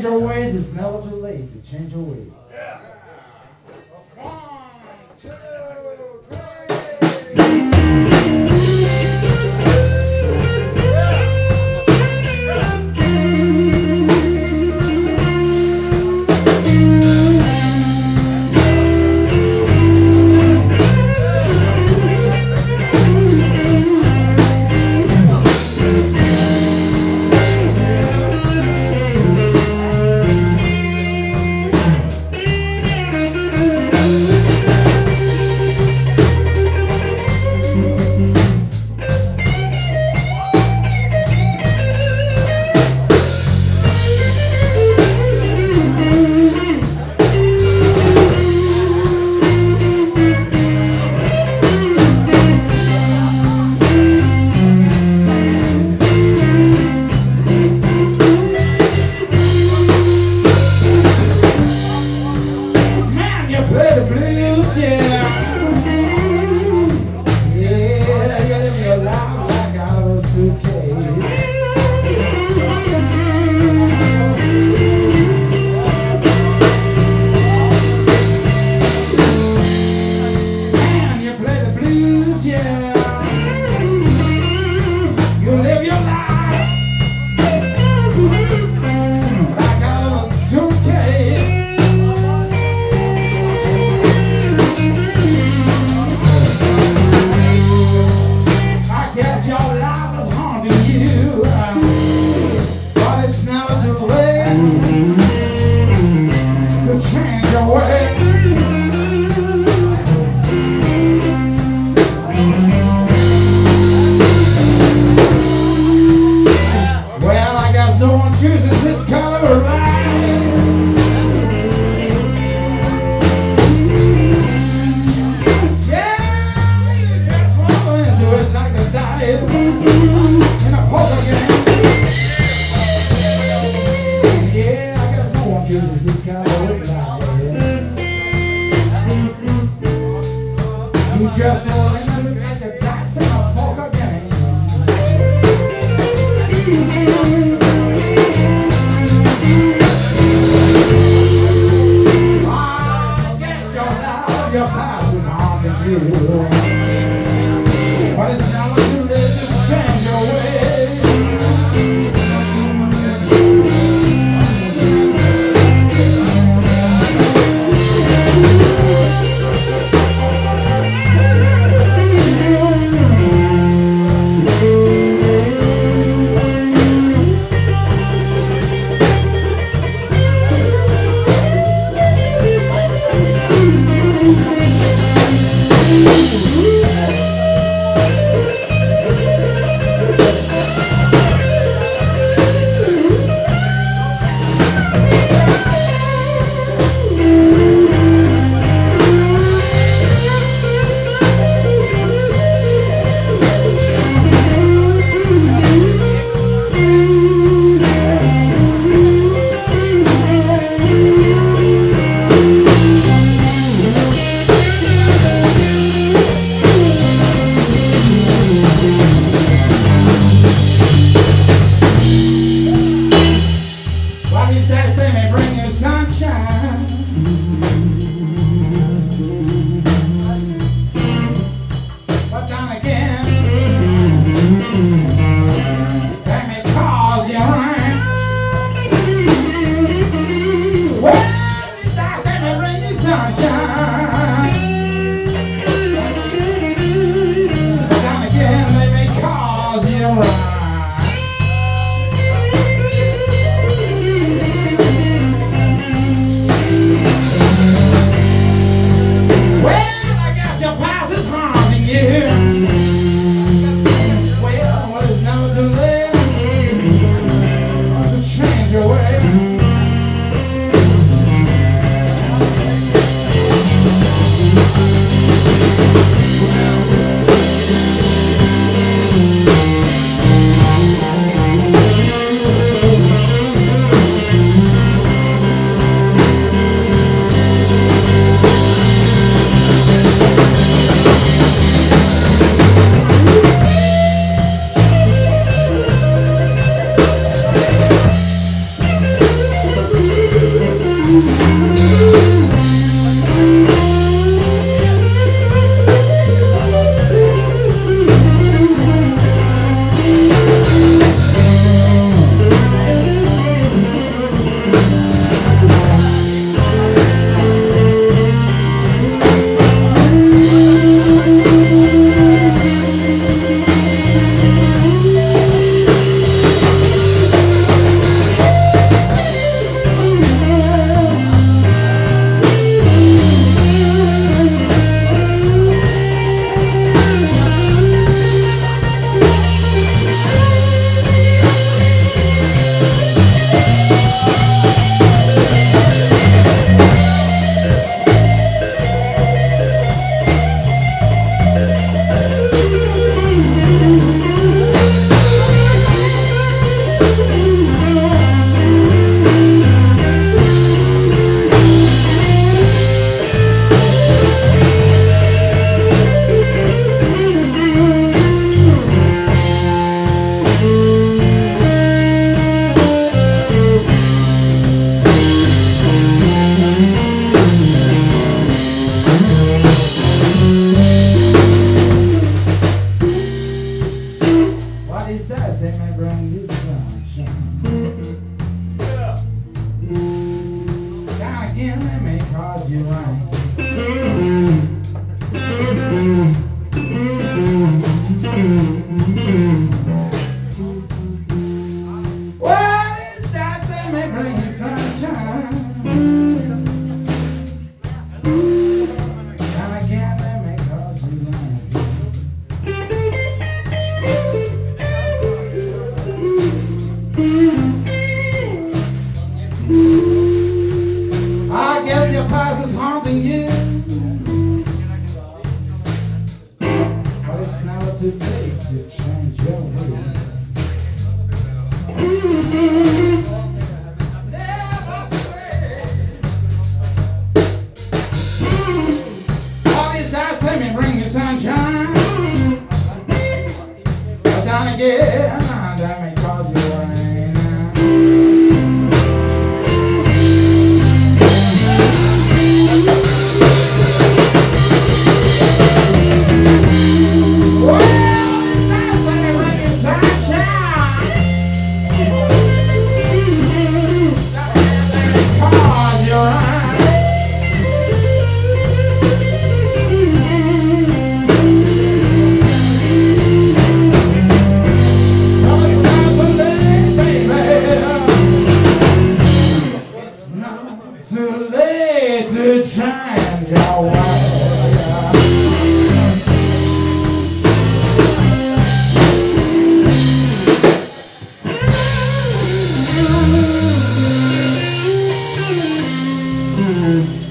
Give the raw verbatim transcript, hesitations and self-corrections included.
change your ways, it's never too late to change your ways. Just rolling like the dice in a poker game. I guess your love, your past is haunting you. But it's never too late to change your ways. again, let me cause you right. Well, it's that let me bring you sunshine. And again, let me cause you right. I guess your past is haunting you, but it's never too late to change your way. Never too late. All these eyes let me bring you sunshine, but then again, that may cause you rain. Too late to change your way. Mm-hmm.